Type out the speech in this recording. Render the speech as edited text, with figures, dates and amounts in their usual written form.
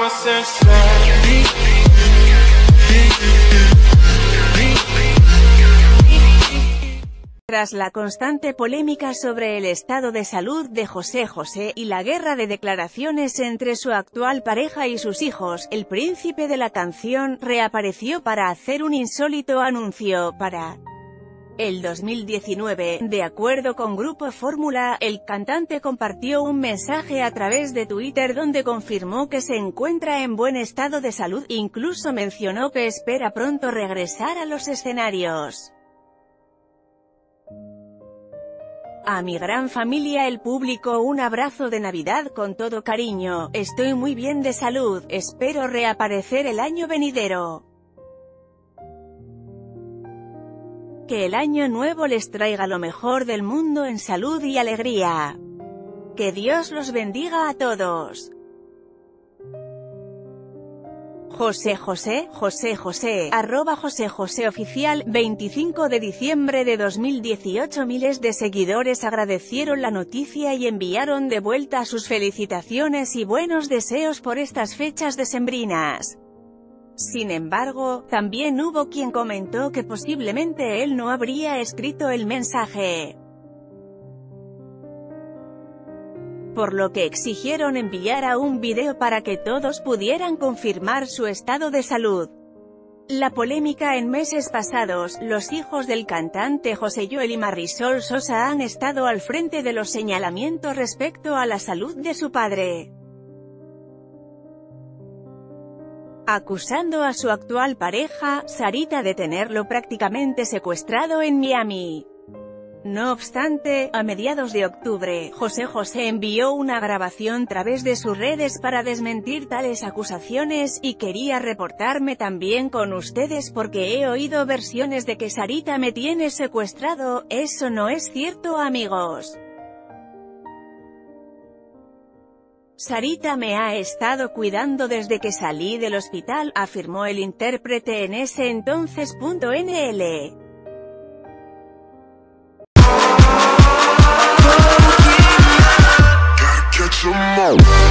Tras la constante polémica sobre el estado de salud de José José y la guerra de declaraciones entre su actual pareja y sus hijos, el príncipe de la canción reapareció para hacer un insólito anuncio para el 2019. De acuerdo con Grupo Fórmula, el cantante compartió un mensaje a través de Twitter donde confirmó que se encuentra en buen estado de salud, incluso mencionó que espera pronto regresar a los escenarios. A mi gran familia, el público, un abrazo de Navidad con todo cariño, estoy muy bien de salud, espero reaparecer el año venidero. Que el año nuevo les traiga lo mejor del mundo en salud y alegría. Que Dios los bendiga a todos. José José, @José José Oficial, 25 de diciembre de 2018. Miles de seguidores agradecieron la noticia y enviaron de vuelta sus felicitaciones y buenos deseos por estas fechas decembrinas. Sin embargo, también hubo quien comentó que posiblemente él no habría escrito el mensaje, por lo que exigieron enviara un video para que todos pudieran confirmar su estado de salud. La polémica en meses pasados, los hijos del cantante José Joel y Marisol Sosa han estado al frente de los señalamientos respecto a la salud de su padre, acusando a su actual pareja, Sarita, de tenerlo prácticamente secuestrado en Miami. No obstante, a mediados de octubre, José José envió una grabación a través de sus redes para desmentir tales acusaciones, y quería reportarme también con ustedes porque he oído versiones de que Sarita me tiene secuestrado, eso no es cierto amigos. Sarita me ha estado cuidando desde que salí del hospital, afirmó el intérprete en ese entonces. NL. Catch 'em all.